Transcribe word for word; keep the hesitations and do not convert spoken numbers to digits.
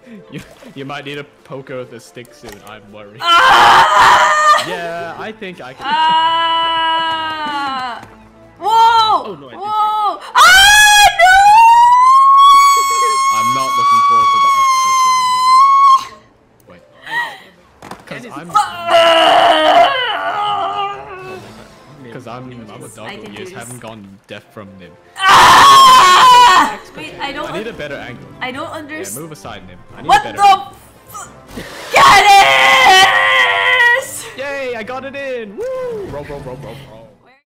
you, you might need a poker with a stick soon, I'm worried. Ah! Yeah, I think I can. Ah! Whoa! Oh, no, I Whoa! Ah, no! I'm not looking forward to the octopus round, guys. Wait. Because I'm... Because I'm, I'm a dog I can who do just this. haven't gone deaf from Nym. Ah! Wait, I don't. I need a better angle. I don't Yeah, understand. move aside, Nym. I need What a better the angle. f- Canis! Yay, I got it in! Woo! Roll, roll, roll, roll, roll.